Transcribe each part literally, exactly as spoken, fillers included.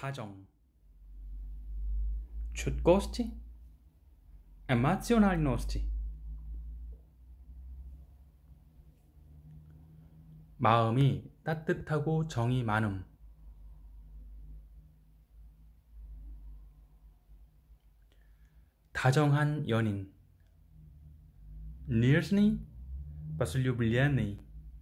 다정, 춥고ści, emocjonalności. 마음이 따뜻하고 정이 많음. 다정한 연인. Нежный, возлюбленный.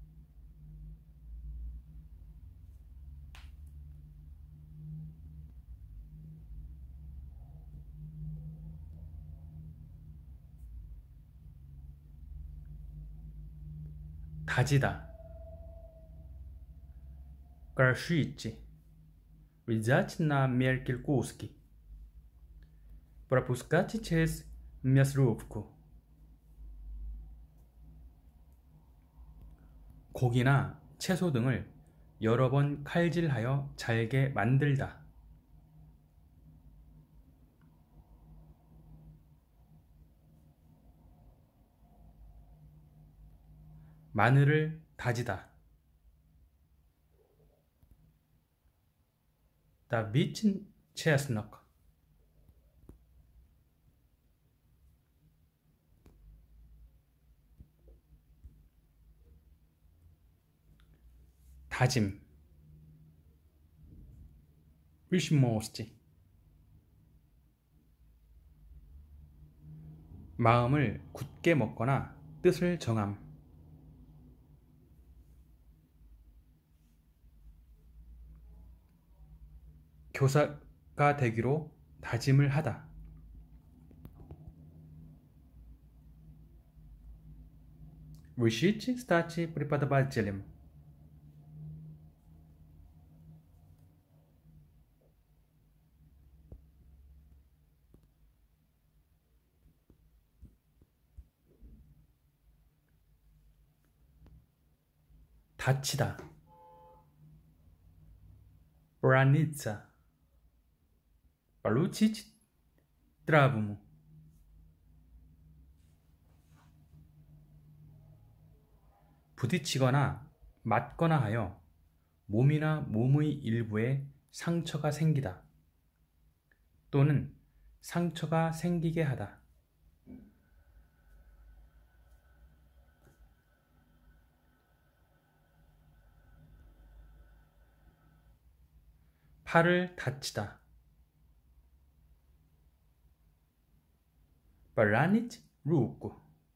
다지다. Горшить. Взять на мелкие куски. Пропускать через мясорубку. 고기나 채소 등을 여러 번 칼질하여 잘게 만들다. 마늘을 다지다. Давить чеснок. 다짐. решимости. 마음을 굳게 먹거나 뜻을 정함. 교사가 되기로 다짐을 하다. Решить стать преподавателем. 다치다. Больница. Получить травму. 부딪히거나 맞거나 하여 몸이나 몸의 일부에 상처가 생기다. 또는 상처가 생기게 하다. 팔을 다치다. Поранить руку.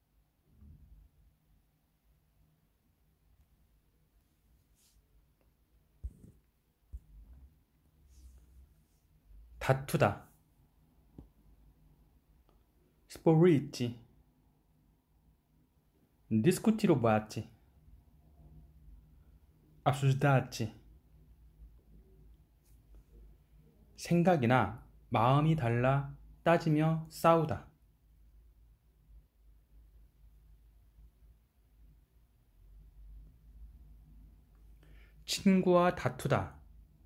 다투다. Спорить. Дискутировать. Обсуждать. 생각이나 마음이 달라 따지며 싸우다. 친구와 다투다.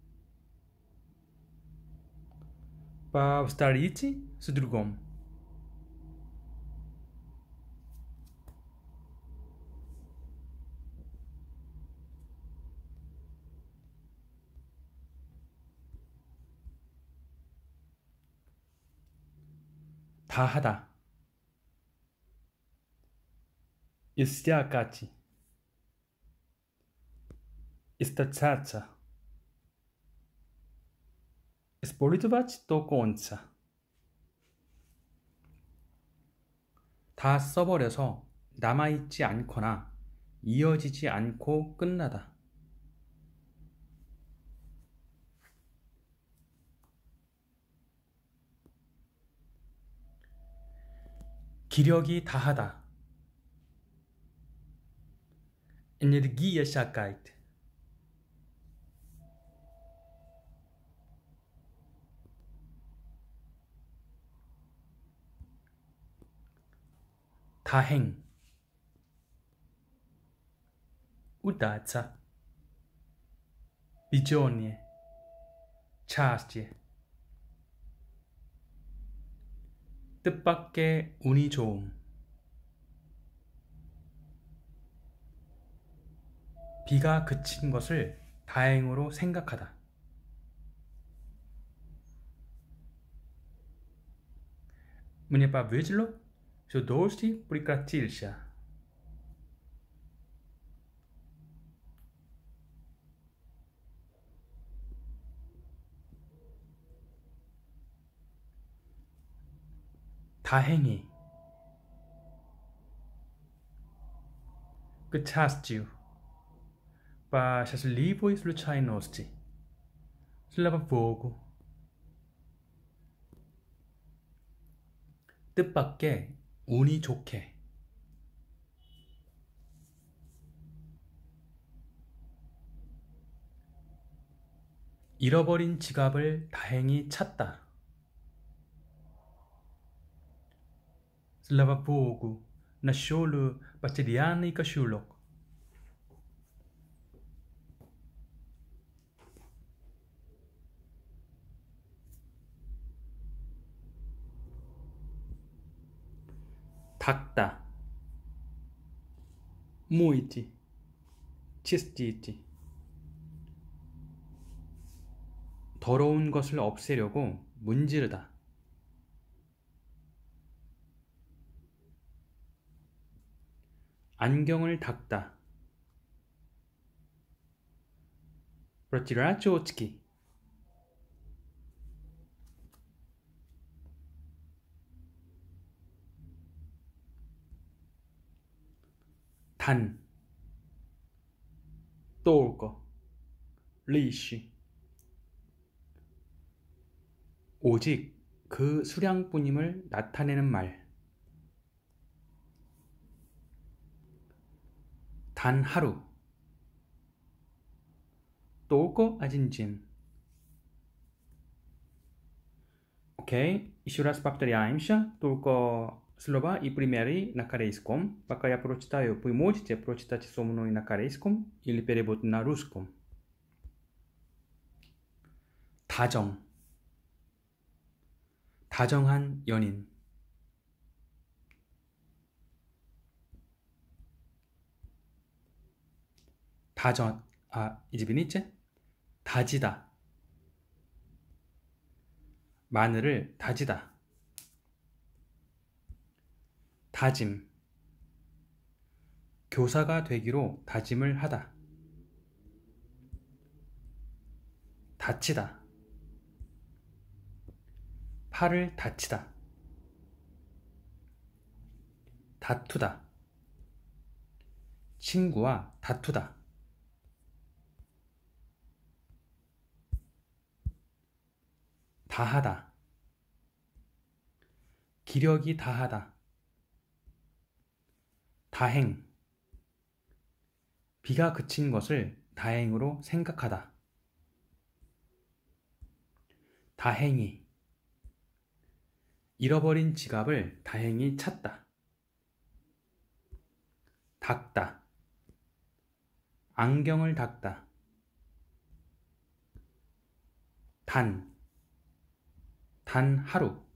Повторите с другом. 다 하다. Истякать. Источаться. Использовать до конца. 다 써버려서 남아있지 않거나 이어지지 않고 끝나다. 기력이 다하다. Energieschakkeit. 다행. Удача. Bisogno. Счастье. 뜻밖의 운이 좋음. 비가 그친 것을 다행으로 생각하다. Мне повезло, что дождь прекратился. 다행히. К счастью. По счастливой случайности. Слава Богу. 뜻밖의 운이 좋게. 잃어버린 지갑을 다행히 찾다. Слава Богу, нашел потерянный кошелек. 닦다. 모이지. 치스지지. 더러운 것을 없애려고 문지르다. 안경을 닦다. протирать очки. 단. толко. лишь. 오직 그 수량뿐임을 나타내는 말. 단 하루. только один день. Окей, еще раз повторяемся, только слова и примеры на корейском. Пока я прочитаю, вы можете прочитать со мной на корейском или перевод на русском. 다정. 다정한 연인. 다전, 아, 이집이니째? 다지다. 마늘을 다지다. 다짐. 교사가 되기로 다짐을 하다. 다치다. 팔을 다치다. 다투다. 친구와 다투다. 다하다. 기력이 다하다. 다행. 비가 그친 것을 다행으로 생각하다. 다행히. 잃어버린 지갑을 다행히 찾다. 닦다. 안경을 닦다. 단. 단 하루.